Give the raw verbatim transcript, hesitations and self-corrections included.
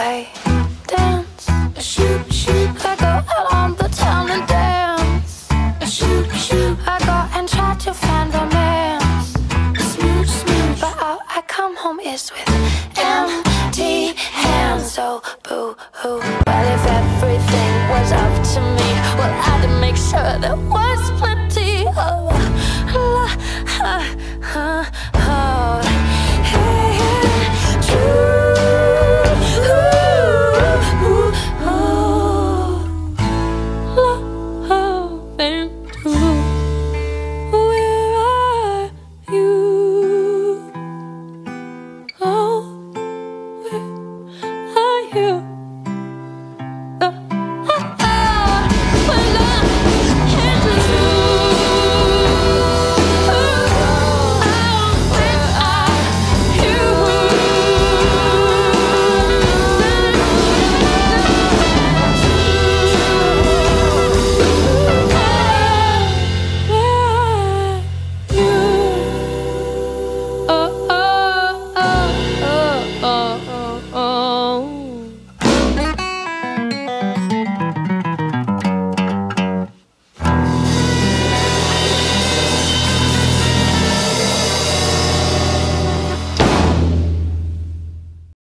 I dance, shoot, shoot. I go out on the town and dance, shoot, shoot. I go and try to find romance, smooch, smooch. But all I come home is with empty hands. So boo.